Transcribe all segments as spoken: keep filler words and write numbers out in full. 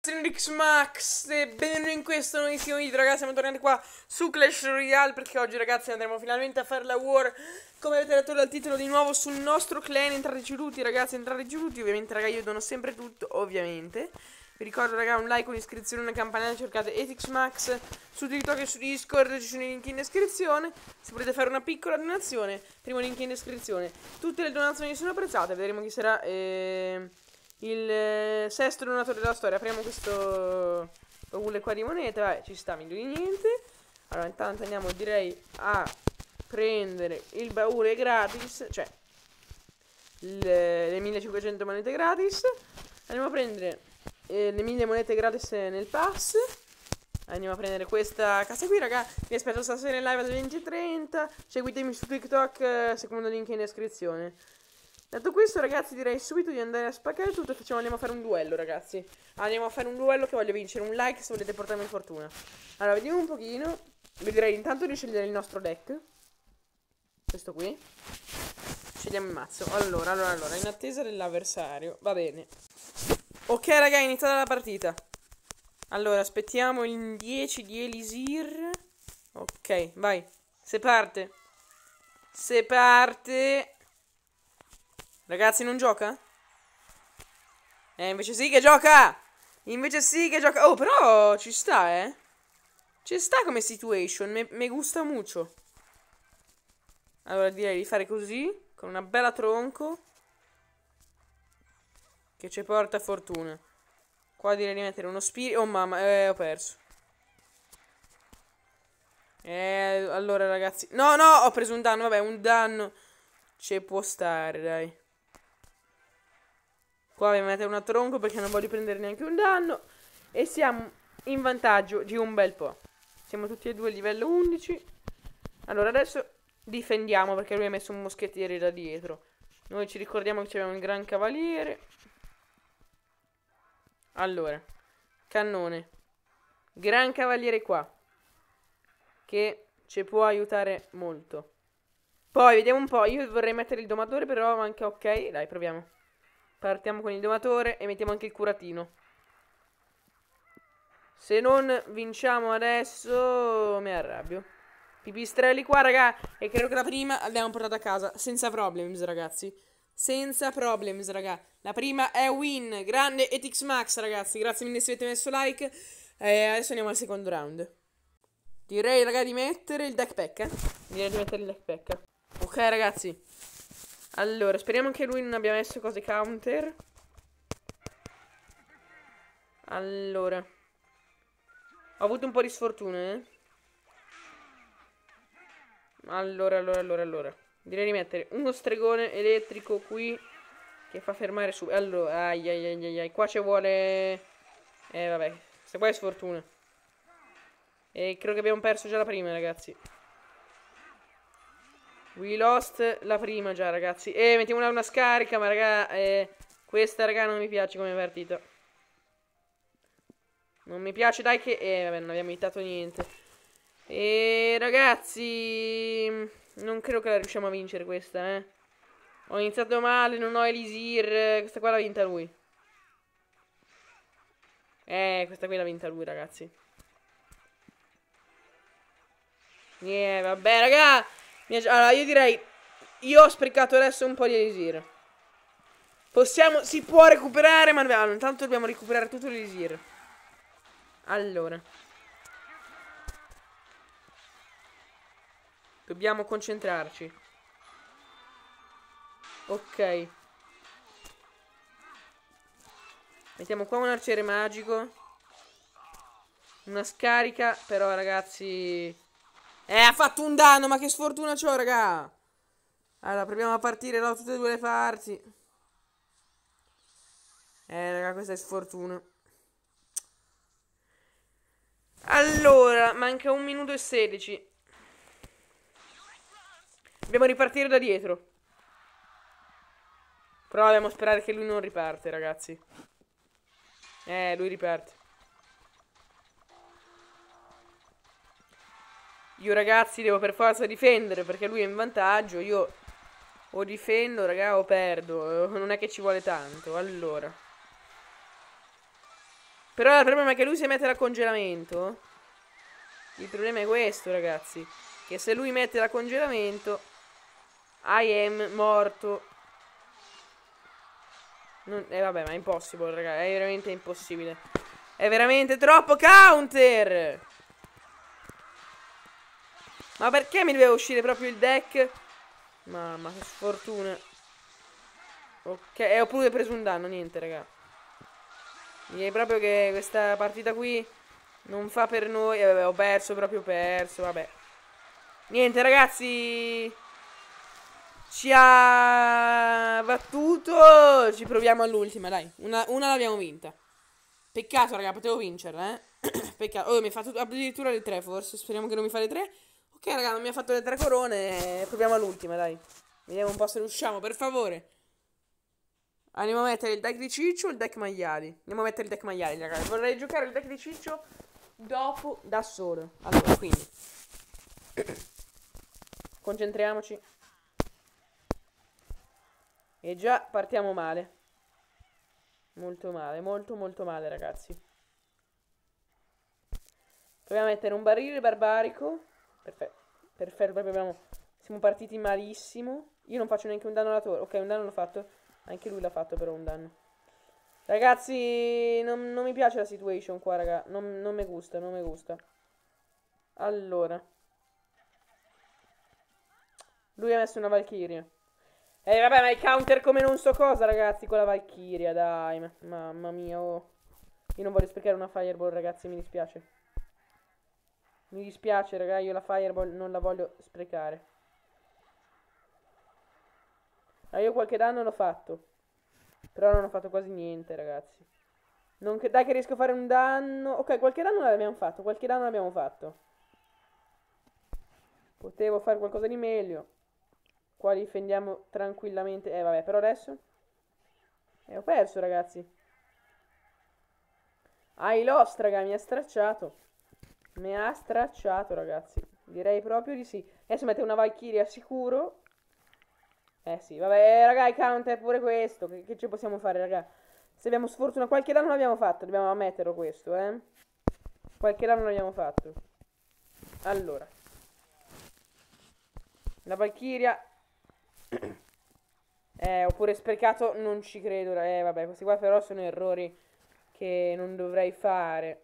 X-Max e benvenuti in questo nuovissimo video, ragazzi. Siamo tornati qua su Clash Royale perché oggi, ragazzi, andremo finalmente a fare la war. Come avete letto dal titolo, di nuovo sul nostro clan. Entrateci tutti, ragazzi, entrateci tutti. Ovviamente, raga, io dono sempre tutto, ovviamente. Vi ricordo, raga, un like, un'iscrizione, una campanella. Cercate X-Max su TikTok e su Discord, ci sono i link in descrizione. Se volete fare una piccola donazione, primo link in descrizione. Tutte le donazioni sono apprezzate. Vedremo chi sarà eh... il eh, sesto donatore della storia. Apriamo questo baule qua di monete. Vabbè, ci sta, meglio di niente. Allora, intanto andiamo, direi, a prendere il baule gratis. Cioè le, le millecinquecento monete gratis. Andiamo a prendere eh, le mille monete gratis nel pass. Andiamo a prendere questa casa qui, raga. Vi aspetto stasera in live alle venti e trenta. Seguitemi su TikTok, eh, secondo link in descrizione. Detto questo, ragazzi, direi subito di andare a spaccare tutto e facciamo, andiamo a fare un duello, ragazzi. Andiamo a fare un duello che voglio vincere. Un like se volete portarmi fortuna. Allora, vediamo un pochino. Vi direi intanto di scegliere il nostro deck. Questo qui. Scegliamo il mazzo. Allora, allora, allora, in attesa dell'avversario. Va bene. Ok, raga, è iniziata la partita. Allora, aspettiamo il dieci di Elisir. Ok, vai. Se parte. Se parte. Ragazzi, non gioca? Eh, invece sì che gioca! Invece sì che gioca! Oh, però ci sta, eh! Ci sta come situation, me, me gusta mucho. Allora, direi di fare così, con una bella tronco, che ci porta fortuna. Qua direi di mettere uno spirito. Oh, mamma, eh, ho perso. Eh, allora, ragazzi. No, no, ho preso un danno, vabbè, un danno ci può stare, dai. Qua vi mettere una tronco perché non voglio prendere neanche un danno. E siamo in vantaggio di un bel po'. Siamo tutti e due a livello undici. Allora adesso difendiamo perché lui ha messo un moschettiere da dietro. Noi ci ricordiamo che abbiamo il gran cavaliere. Allora, cannone. Gran cavaliere qua, che ci può aiutare molto. Poi vediamo un po'. Io vorrei mettere il domatore, però manca. Ok, dai, proviamo. Partiamo con il domatore e mettiamo anche il curatino. Se non vinciamo adesso mi arrabbio. Pipistrelli qua, raga. E credo che la prima l'abbiamo portata a casa senza problems, ragazzi. Senza problems, raga. La prima è win. Grande X-Max, ragazzi. Grazie mille se avete messo like. E adesso andiamo al secondo round. Direi, raga, di mettere il deck pack, eh? Direi di mettere il deck pack. Ok, ragazzi. Allora, speriamo che lui non abbia messo cose counter. Allora, ho avuto un po' di sfortuna, eh. Allora, allora, allora, allora direi di mettere uno stregone elettrico qui, che fa fermare su. Allora, ai ai ai ai ai. Qua ci vuole. Eh, vabbè, questa qua è sfortuna. E credo che abbiamo perso già la prima, ragazzi. We lost la prima già, ragazzi. E eh, mettiamo una, una scarica, ma raga, eh, questa, raga, non mi piace come partita. Non mi piace, dai, che... Eh, vabbè, non abbiamo evitato niente. E ragazzi, non credo che la riusciamo a vincere questa, eh. Ho iniziato male, non ho Elisir. Questa qua l'ha vinta lui. Eh, questa qui l'ha vinta lui, ragazzi. Eh, vabbè, raga. Allora, io direi, io ho sprecato adesso un po' di Elisir. Possiamo, si può recuperare, ma allora, intanto dobbiamo recuperare tutto l'Elisir. Allora, dobbiamo concentrarci. Ok. Mettiamo qua un arciere magico. Una scarica, però, ragazzi... Eh, ha fatto un danno, ma che sfortuna c'ho, raga. Allora, proviamo a partire da tutte e due le parti. Eh, raga, questa è sfortuna. Allora, manca un minuto e sedici. Dobbiamo ripartire da dietro. Però dobbiamo sperare che lui non riparte, ragazzi. Eh, lui riparte. Io, ragazzi, devo per forza difendere perché lui è in vantaggio. Io o difendo, raga, o perdo. Non è che ci vuole tanto. Allora, Però il problema è che lui si mette a congelamento. Il problema è questo, ragazzi. Che se lui mette a congelamento, I am morto. Non, eh vabbè, ma è impossibile, raga. È veramente impossibile. È veramente troppo counter. Ma perché mi doveva uscire proprio il deck? Mamma, che sfortuna. Ok, e ho pure preso un danno, niente, raga. Direi proprio che questa partita qui non fa per noi. Eh, vabbè, ho perso, proprio perso, vabbè. Niente, ragazzi. Ci ha battuto. Ci proviamo all'ultima, dai. Una, una l'abbiamo vinta. Peccato, raga, potevo vincerla, eh. Peccato. Oh, mi ha fatto addirittura le tre, forse. Speriamo che non mi fa le tre. Ok, raga, non mi ha fatto le tre corone. Proviamo all'ultima, dai. Vediamo un po' se riusciamo, per favore. Andiamo a mettere il deck di Ciccio o il deck maiali? Andiamo a mettere il deck maiali, ragazzi. Vorrei giocare il deck di Ciccio dopo, da solo. Allora, quindi concentriamoci. E già partiamo male. Molto male, molto molto male, ragazzi. Proviamo a mettere un barile barbarico. Perfetto, perfetto, proprio abbiamo... Siamo partiti malissimo. Io non faccio neanche un danno alla torre. Ok, un danno l'ho fatto. Anche lui l'ha fatto però un danno. Ragazzi, non, non mi piace la situation qua, raga. Non, non mi gusta, non mi gusta. Allora. Lui ha messo una Valkyria. Eh vabbè, ma il counter come non so cosa, ragazzi, con la Valkyria, dai. Ma, mamma mia, oh. Io non voglio sprecare una Fireball, ragazzi, mi dispiace. Mi dispiace, raga, io la Fireball non la voglio sprecare. Ah, io qualche danno l'ho fatto. Però non ho fatto quasi niente, ragazzi. Non che, dai che riesco a fare un danno. Ok, qualche danno l'abbiamo fatto. Qualche danno l'abbiamo fatto. Potevo fare qualcosa di meglio. Qua li difendiamo tranquillamente. Eh vabbè, però adesso eh, ho perso, ragazzi. Ah, i lost, raga, mi ha stracciato. Mi ha stracciato, ragazzi. Direi proprio di sì. Adesso mette una Valkyria sicuro. Eh sì, vabbè, raga, i counter pure questo. Che, che ci possiamo fare, raga? Se abbiamo sfortuna, qualche danno l'abbiamo fatto. Dobbiamo ammetterlo questo, eh. Qualche danno l'abbiamo fatto. Allora. La Valkyria. Eh, ho pure sprecato, non ci credo. Eh, vabbè, questi qua però sono errori che non dovrei fare.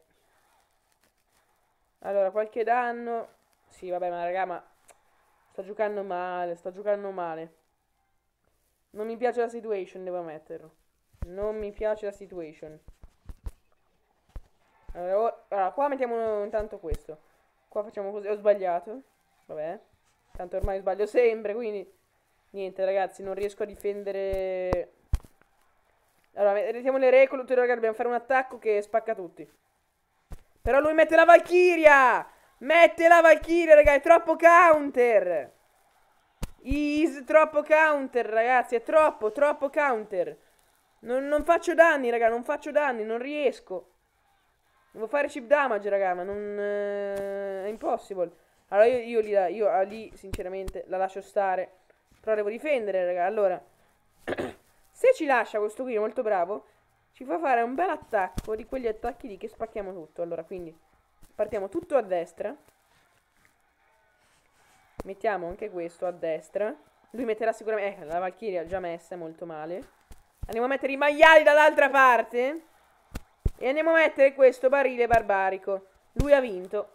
Allora, qualche danno. Sì, vabbè, ma raga, ma sta giocando male, sta giocando male. Non mi piace la situation, devo ammetterlo. Non mi piace la situation. Allora, allora, qua mettiamo intanto questo. Qua facciamo così. Ho sbagliato. Vabbè. Tanto ormai sbaglio sempre, quindi niente, ragazzi, non riesco a difendere. Allora, mettiamo le recole. Raga, dobbiamo fare un attacco che spacca tutti. Però lui mette la Valkyria. Mette la Valkyria, raga, è troppo counter. Is troppo counter, ragazzi, è troppo, troppo counter. Non, non faccio danni, raga, non faccio danni, non riesco. Devo fare chip damage, raga, ma non... Eh, è impossible. Allora io, io, lì, io ah, lì, sinceramente, la lascio stare. Però devo difendere, raga. Allora, se ci lascia questo qui, molto bravo, ci fa fare un bel attacco, di quegli attacchi lì che spacchiamo tutto. Allora, quindi, partiamo tutto a destra. Mettiamo anche questo a destra. Lui metterà sicuramente... Eh, la Valkyria già messa, molto male. Andiamo a mettere i maiali dall'altra parte. E andiamo a mettere questo barile barbarico. Lui ha vinto.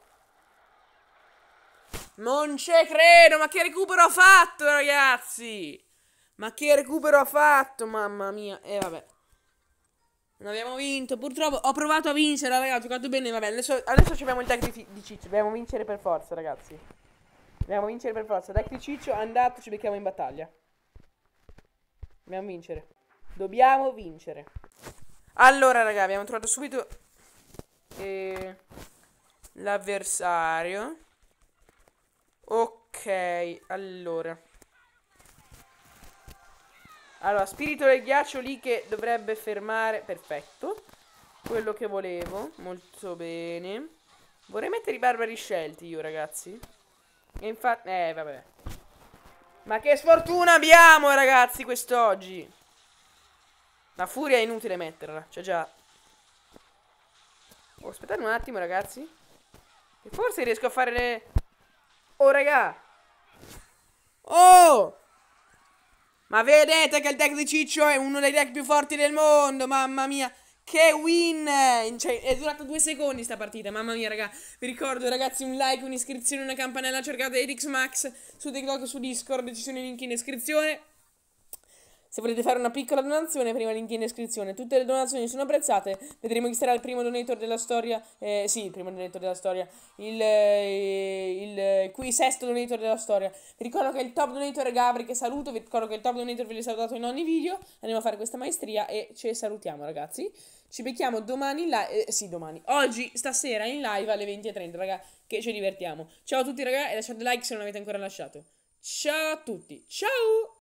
Non ci credo, ma che recupero ha fatto, ragazzi? Ma che recupero ha fatto, mamma mia. E eh, vabbè. Non abbiamo vinto, purtroppo. Ho provato a vincere, ragazzi, ho giocato bene, vabbè. Adesso, adesso abbiamo il deck di, di Ciccio. Dobbiamo vincere per forza, ragazzi. Dobbiamo vincere per forza. Deck di Ciccio, andato, ci becchiamo in battaglia. Dobbiamo vincere. Dobbiamo vincere. Allora, raga, abbiamo trovato subito eh, l'avversario. Ok, allora. Allora, spirito del ghiaccio lì che dovrebbe fermare. Perfetto. Quello che volevo. Molto bene. Vorrei mettere i barbari scelti io, ragazzi. E infatti... Eh, vabbè. Ma che sfortuna abbiamo, ragazzi, quest'oggi. La furia è inutile metterla. C'è già. aspettate un attimo, ragazzi. E forse riesco a fare le... Oh, raga. Oh! Ma vedete che il deck di Ciccio è uno dei deck più forti del mondo, mamma mia. Che win! Cioè, è durata due secondi sta partita, mamma mia, raga. Vi ricordo, ragazzi, un like, un'iscrizione, una campanella, cercate Edix Max su TikTok, su Discord, ci sono i link in descrizione. Se volete fare una piccola donazione, prima link in descrizione. Tutte le donazioni sono apprezzate. Vedremo chi sarà il primo donator della storia. Eh, sì, il primo donator della storia. Il, eh, il qui sesto donator della storia. Vi ricordo che il top donator è Gabri, che saluto. Vi ricordo che il top donator ve l'ho salutato in ogni video. Andiamo a fare questa maestria e ci salutiamo, ragazzi. Ci becchiamo domani in live. Eh, sì, domani. Oggi, stasera in live alle venti e trenta, raga. Che ci divertiamo. Ciao a tutti, raga. E lasciate like se non avete ancora lasciato. Ciao a tutti. Ciao!